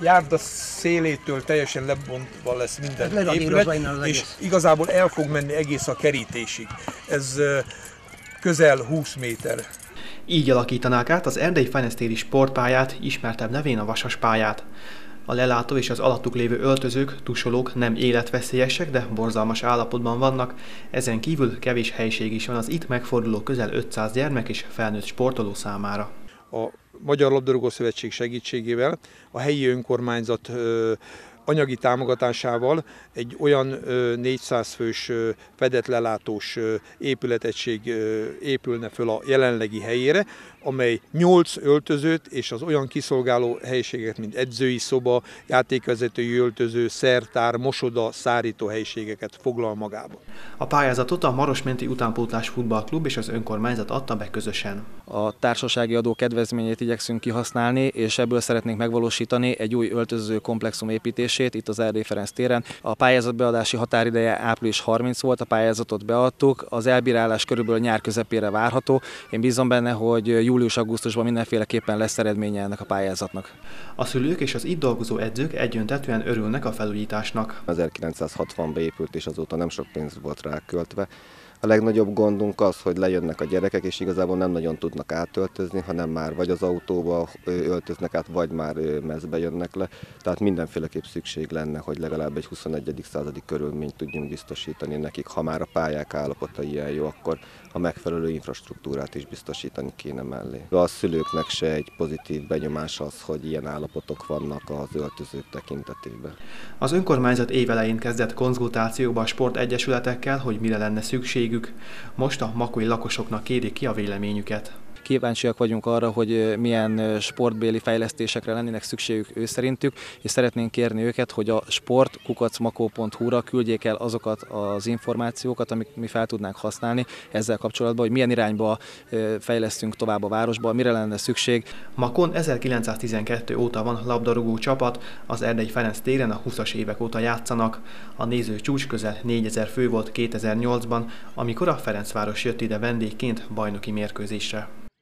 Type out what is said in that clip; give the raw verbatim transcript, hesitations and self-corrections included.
járda szélétől teljesen lebontva lesz minden épület, és igazából el fog menni egész a kerítésig. Ez közel húsz méter. Így alakítanák át az erdélyi fejlesztési sportpályát, ismertebb nevén a Vasaspályát. A lelátó és az alattuk lévő öltözők, tusolók nem életveszélyesek, de borzalmas állapotban vannak. Ezen kívül kevés helység is van az itt megforduló közel ötszáz gyermek és felnőtt sportoló számára. A Magyar Labdarúgó Szövetség segítségével, a helyi önkormányzat anyagi támogatásával egy olyan négyszáz fős fedett lelátós épületegység épülne föl a jelenlegi helyére, amely nyolc öltözőt és az olyan kiszolgáló helyiségeket, mint edzői szoba, játékvezetői öltöző, szertár, mosoda, szárító helyiségeket foglal magába. A pályázatot a Marosmenti Utánpótlás Futballklub és az önkormányzat adta be közösen. A társasági adó kedvezményét igyekszünk kihasználni, és ebből szeretnénk megvalósítani egy új öltöző komplexum építését itt az Erdélyi Ferenc téren. A pályázat beadási határideje április harmincadika volt, a pályázatot beadtuk, az elbírálás körülbelül nyár közepére várható. Én bízom benne, hogy július-augusztusban mindenféleképpen lesz eredménye ennek a pályázatnak. A szülők és az itt dolgozó edzők egyöntetűen örülnek a felújításnak. ezerkilencszázhatvanban épült, és azóta nem sok pénz volt rá költve. A legnagyobb gondunk az, hogy lejönnek a gyerekek, és igazából nem nagyon tudnak átöltözni, hanem már vagy az autóba öltöznek át, vagy már mezbe jönnek le. Tehát mindenféleképp szükség lenne, hogy legalább egy huszonegyedik századi körülményt tudjunk biztosítani nekik. Ha már a pályák állapota ilyen jó, akkor a megfelelő infrastruktúrát is biztosítani kéne mellé. A szülőknek se egy pozitív benyomás az, hogy ilyen állapotok vannak az öltözők tekintetében. Az önkormányzat évelején kezdett konzultációba a sportegyesületekkel, hogy mire lenne szükség. Most a makói lakosoknak kérik ki a véleményüket. Kíváncsiak vagyunk arra, hogy milyen sportbéli fejlesztésekre lennének szükségük ő szerintük, és szeretnénk kérni őket, hogy a sport kukac makó pont hu-ra küldjék el azokat az információkat, amit mi fel tudnánk használni ezzel kapcsolatban, hogy milyen irányba fejlesztünk tovább a városba, mire lenne szükség. Makón ezerkilencszáztizenkettő óta van labdarúgó csapat, az Erdélyi Ferenc téren a húszas évek óta játszanak. A néző csúcs közel négyezer fő volt kétezer-nyolcban, amikor a Ferencváros jött ide vendégként bajnoki mérkőzésre.